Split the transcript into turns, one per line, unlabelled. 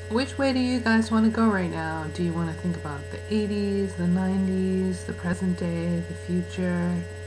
Which way do you guys want to go right now? Do you want to think about the 80s, the 90s, the present day, the future?